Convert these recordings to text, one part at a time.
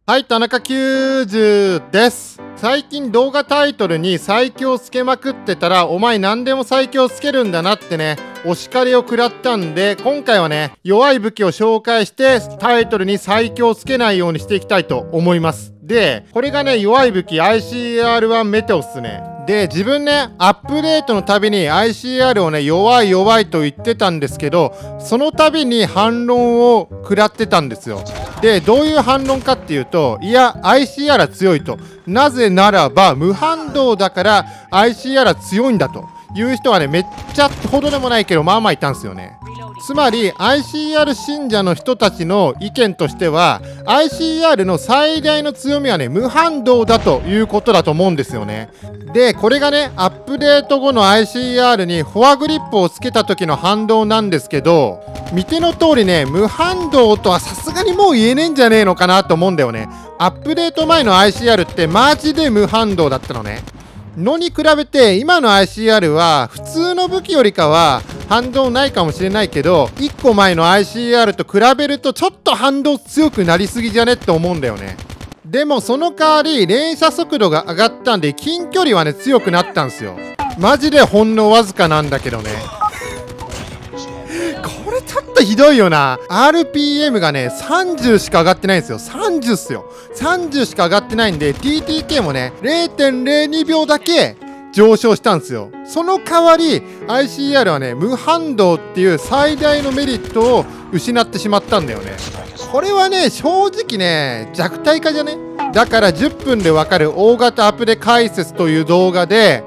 はい、田中90です。最近動画タイトルに最強つけまくってたら、お前何でも最強つけるんだなってね、お叱りを食らったんで、今回はね、弱い武器を紹介して、タイトルに最強つけないようにしていきたいと思います。で、これがね、弱い武器 ICR1 メテオっすね。で、自分ね、アップデートのたびに ICR をね、弱いと言ってたんですけど、その度に反論を食らってたんですよ。で、どういう反論かっていうと、いや、ICR は強いと。なぜならば、無反動だから ICR は強いんだという人はね、めっちゃほどでもないけど、まあまあいたんですよね。つまり ICR 信者の人たちの意見としては ICR の最大の強みはね無反動だということだと思うんですよね。でこれがねアップデート後の ICR にフォアグリップをつけた時の反動なんですけど、見ての通りね無反動とはさすがにもう言えねえんじゃねえのかなと思うんだよね。アップデート前の ICR ってマジで無反動だったのね。のに比べて今の ICR は普通の武器よりかは反動ないかもしれないけど1個前の ICR と比べるとちょっと反動強くなりすぎじゃねって思うんだよね。でもその代わり連射速度が上がったんで近距離はね強くなったんすよ。マジでほんのわずかなんだけどね。これちょっとひどいよな。 RPM がね30しか上がってないんですよ。30っすよ。30しか上がってないんで TTK もね 0.02 秒だけ上昇したんですよ。その代わり ICR はね無反動っていう最大のメリットを失ってしまったんだよね。これはね正直ね弱体化じゃね。だから10分でわかる大型アプデ解説という動画で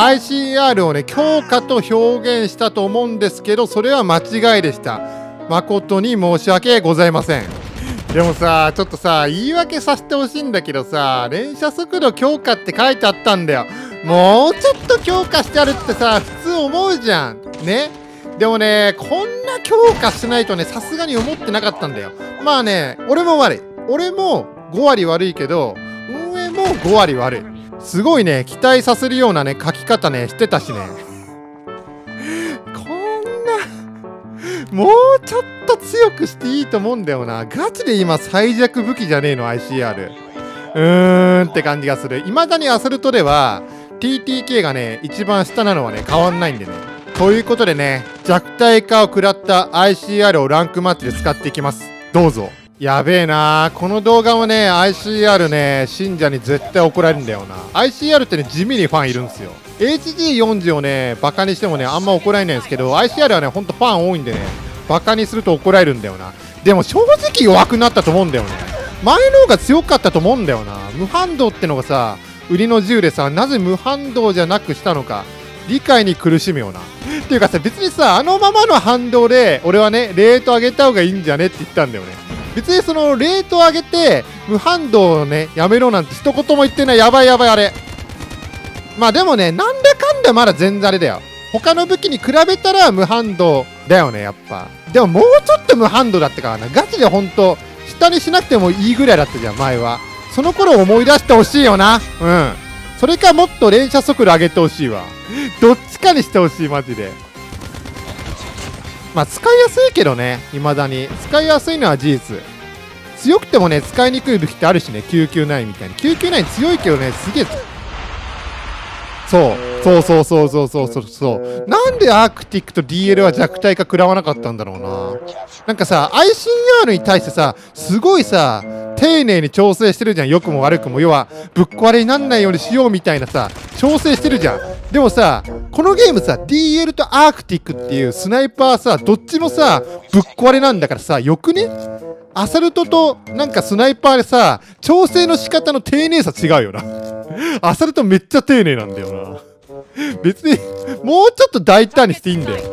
ICR をね強化と表現したと思うんですけど、それは間違いでした。誠に申し訳ございません。でもさちょっとさ言い訳させてほしいんだけどさ、連射速度強化って書いてあったんだよ。もうちょっと強化してあるってさ普通思うじゃんね。でもねこんな強化しないとねさすがに思ってなかったんだよ。まあね俺も悪い。俺も5割悪いけど運営も5割悪い。すごいね期待させるようなね書き方ねしてたしね。こんなもうちょっと強くしていいと思うんだよな。ガチで今最弱武器じゃねえの ICR。って感じがする。未だにアサルトでは TTK がね一番下なのはね変わんないんでね。ということでね弱体化を食らった ICR をランクマッチで使っていきます。どうぞ。やべえなー。この動画もね ICR ね信者に絶対怒られるんだよな。 ICR ってね地味にファンいるんですよ。 HG40 をねバカにしてもねあんま怒られないんですけど ICR はねほんとファン多いんでねバカにすると怒られるんだよな。でも正直弱くなったと思うんだよね。前の方が強かったと思うんだよな。無反動ってのがさ売りの銃でさなぜ無反動じゃなくしたのか理解に苦しむような。っていうかさ別にさあのままの反動で俺はねレート上げた方がいいんじゃねって言ったんだよね。別にそのレート上げて無反動をねやめろなんて一言も言ってない。やばいあれ。まあでもねなんだかんだまだ全然あれだよ。他の武器に比べたら無反動だよねやっぱ。でももうちょっと無反動だったからな。ガチでほんと下にしなくてもいいぐらいだったじゃん前は。その頃思い出してほしいよな。それかもっと連射速度上げてほしいわ。どっちかにしてほしいマジで。まあ使いやすいけどね未だに使いやすいのは事実。強くてもね使いにくい武器ってあるしね。999みたいに999強いけどねすげえ。そうなんでアークティックと DL は弱体化食らわなかったんだろうな。なんかさ ICR に対してさすごいさ丁寧に調整してるじゃん。良くも悪くも。要はぶっ壊れになんないようにしようみたいなさ調整してるじゃん。でもさこのゲームさ DL とアークティックっていうスナイパーさどっちもさぶっ壊れなんだからさよくね。アサルトとなんかスナイパーでさ調整の仕方の丁寧さ違うよな。アサルトめっちゃ丁寧なんだよな。別にもうちょっと大胆にしていいんだよ。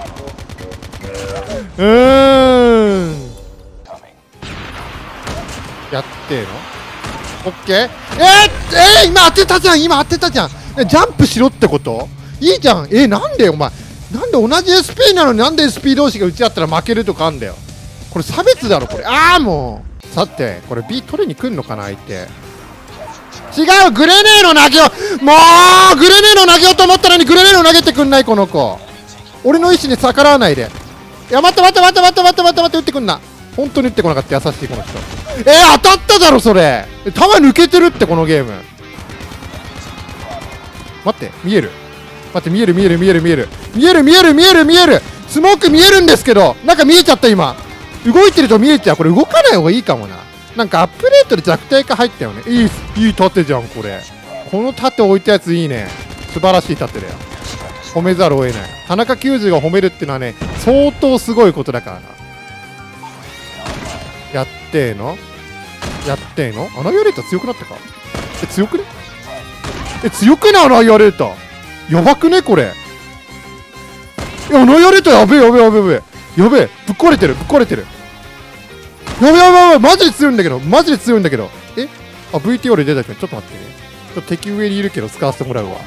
やってのオッケー。今当てたじゃん。ジャンプしろってこと？いいじゃん。なんでお前なんで同じ SP なのになんで SP 同士が打ち合ったら負けるとかあんだよ。これ差別だろこれ。もうさてこれ B 取りに来んのかな相手。違うグレネード投げよう。もうグレネード投げようと思ったのにグレネード投げてくんないこの子。俺の意思に逆らわないで。いや待って打ってくんな。本当に打ってこなかった。優しいこの人。 当たっただろそれ。弾抜けてるってこのゲーム。待って見える。待って見える見える見える見える見える見える見える見える。スモーク見えるんですけど、なんか見えちゃった今。動いてると見えちゃう。これ動かない方がいいかもな。なんかアップデートで弱体化入ったよね。いい盾じゃんこれ。この盾置いたやついいね。素晴らしい盾だよ。褒めざるを得ない。田中球児が褒めるってのはね、相当すごいことだからな。やってーのやってーの。アナビオレーター強くなったか。強くね。強くねアナビオレーター。やばくねこれ。アナビオレーターやべえやべえやべえやべえやべえ。ぶっ壊れてるぶっ壊れてる。やべやべやべ。マジで強いんだけどマジで強いんだけど。VTR 出たけどちょっと待ってね。ちょっと敵上にいるけど使わせてもらうわ。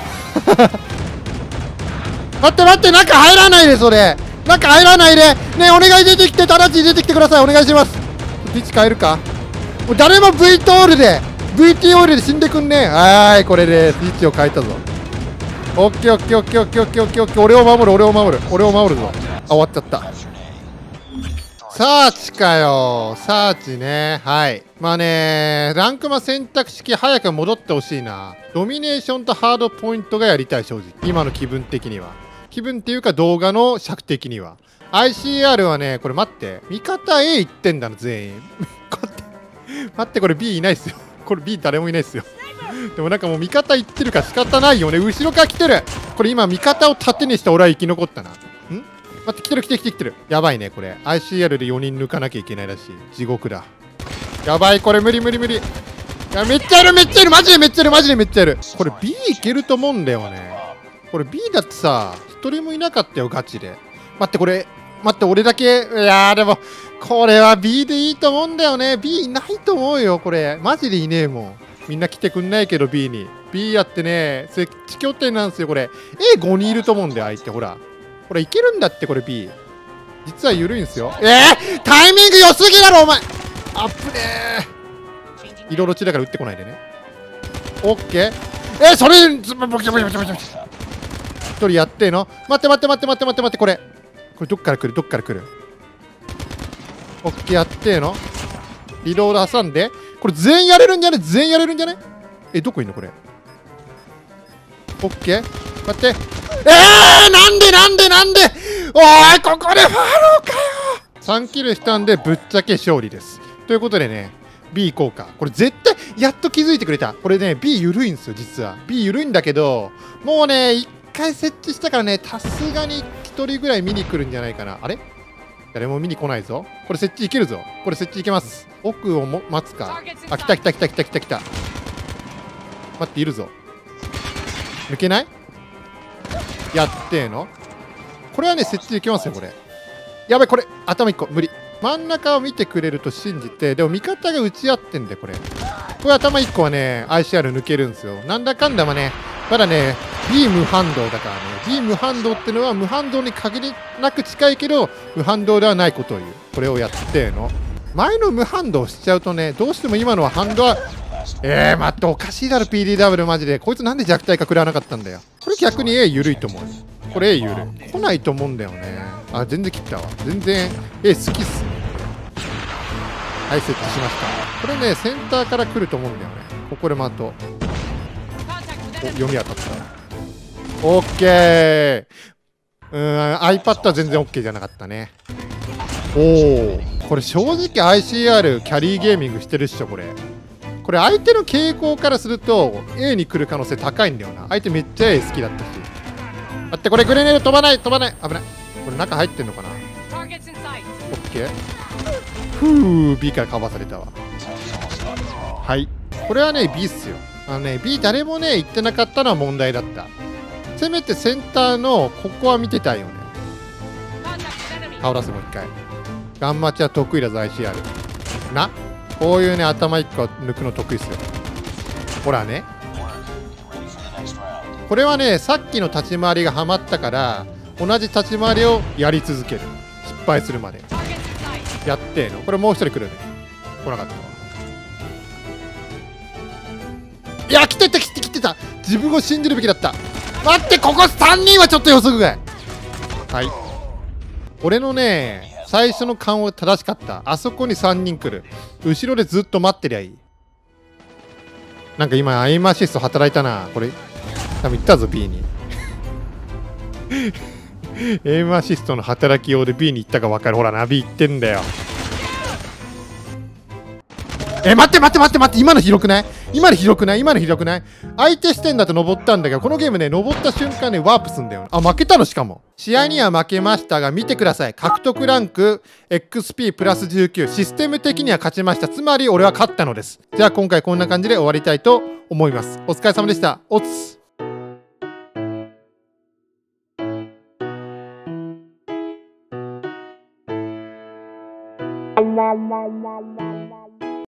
待って待って、中入らないでそれ。中入らないでね。お願い出てきて、直ちに出てきてください。お願いします。位置変えるか。もう誰も VTR で死んでくんねえ。はーいこれで位置を変えたぞ。オッケーオッケーオッケーオッケーオッケーオッケーオッケー。俺を守る俺を守る俺を守るぞ。終わっちゃった。サーチかよサーチね。はい。まあねランクマ選択式早く戻ってほしいな。ドミネーションとハードポイントがやりたい正直。今の気分的には。気分っていうか動画の尺的には。ICR はね、これ待って。味方 A 行ってんだな、全員。待って、これ B いないっすよ。これ B 誰もいないっすよ。でもなんかもう味方行ってるから仕方ないよね。後ろから来てる。これ今味方を盾にして俺は生き残ったな。待って、来てる来てる来てる来てる。やばいね、これ。ICR で4人抜かなきゃいけないらしい。地獄だ。やばい、これ無理無理無理。いや、めっちゃいるめっちゃいるマジでめっちゃいるマジでめっちゃいる。これ B いけると思うんだよね。これ B だってさ、一人もいなかったよ、ガチで。待って、これ、待って、俺だけ、いやーでも、これは B でいいと思うんだよね。B いないと思うよ、これ。マジでいねえもん。みんな来てくんないけど B に。B やってね、設置拠点なんですよ、これ。A5 人いると思うんだよ、相手。ほら。これいけるんだって、これ B。実は緩いんすよ。タイミング良すぎだろ、お前。あっぶねー。色落ちだから打ってこないでね。オッケー。それ、一人やってーの。待って待って待って待って待って待って、これどっから来るどっから来る。オッケーやってーの。リロード挟んで。これ全員やれるんじゃね全員やれるんじゃね。どこいんのこれ。オッケー待って。なんでなんでなんで。おいここでファーローかよ。3キルしたんでぶっちゃけ勝利です。ということでね B 行こうか。これ絶対やっと気づいてくれた。これね B 緩いんですよ実は。 B 緩いんだけどもうね1回設置したからねさすがに1人ぐらい見に来るんじゃないかな。あれ誰も見に来ないぞ。これ設置いけるぞ。これ設置いけます。奥を待つか。あ来た来た来た来た来た来た。待っているぞ。抜けない。やってーの。これはね設置できますよこれ。やばいこれ頭1個無理。真ん中を見てくれると信じて。でも味方が打ち合ってんでこれ。これ頭1個はね ICR 抜けるんですよ。なんだかんだはねまだね B 無反動だからね。 B 無反動ってのは無反動に限りなく近いけど無反動ではないことを言う。これをやってーの。前の無反動しちゃうとねどうしても今のは反動は待っておかしいだろ PDW マジで。こいつなんで弱体化食らわなかったんだよ。これ逆に A 緩いと思う。これ A 緩い来ないと思うんだよね。あ全然切ったわ。全然 A 好きっすね。はい設置しました。これねセンターから来ると思うんだよね。ここで的読み当たった。オッケー。iPad は全然 OK じゃなかったね。おおこれ正直 ICR キャリーゲーミングしてるっしょこれ。これ相手の傾向からすると A に来る可能性高いんだよな。相手めっちゃ A 好きだったし。待ってこれグレネード飛ばない飛ばない危ない。これ中入ってんのかな。オッケー。ふう B からかわされたわ。はい。これはね B っすよ。B 誰もね言ってなかったのは問題だった。せめてセンターのここは見てたいよね。倒らせもう一回。ガンマチは得意だぞ ICR。なこういうね頭1個抜くの得意っすよ。ほらねこれはねさっきの立ち回りがハマったから同じ立ち回りをやり続ける。失敗するまでやってーの。これもう一人来るね。来なかったわ。いや来てた来て来てた。自分を信じるべきだった。待ってここ3人はちょっと予測外。はい俺のね最初の勘は正しかった。あそこに3人来る。 後ろでずっと待ってりゃいい。なんか今、アイムアシスト働いたな。これ、多分行ったぞ、B に。エイムアシストの働き用で B に行ったか分かる。ほらな、B 行ってんだよ。待って待って待って待って、今の広くない？今の広くない？今の広くない？相手視点だと登ったんだけど、このゲームね、登った瞬間ね、ワープすんだよ。あ、負けたのしかも。試合には負けましたが、見てください。獲得ランク XP プラス19。システム的には勝ちました。つまり、俺は勝ったのです。じゃあ今回こんな感じで終わりたいと思います。お疲れ様でした。おつ。